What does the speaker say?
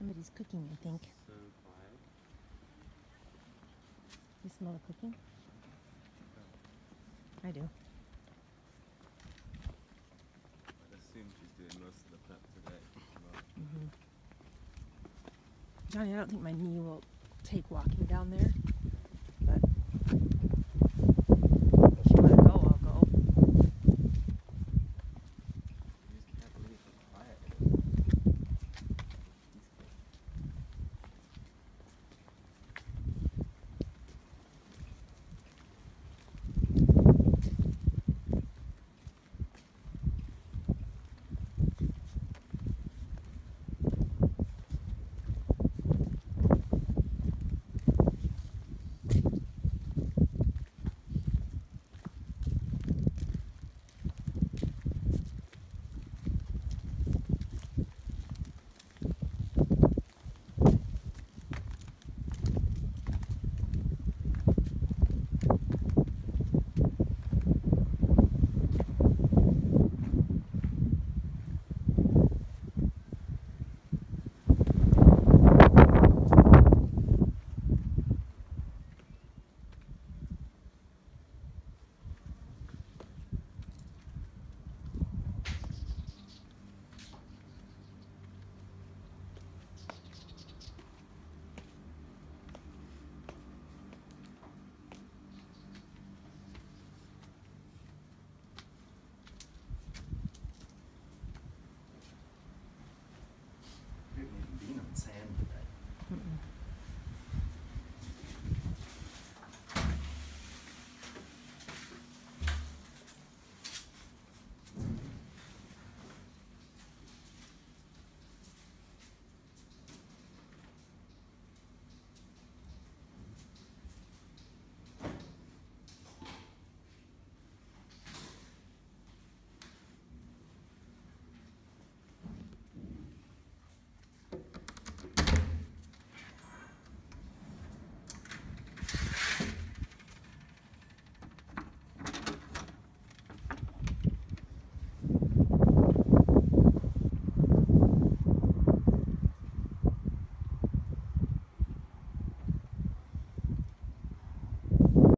Somebody's cooking, I think. So quiet. You smell the cooking? I do. I'd assume she's doing most of the prep today. Johnny, I don't think my knee will take walking down there.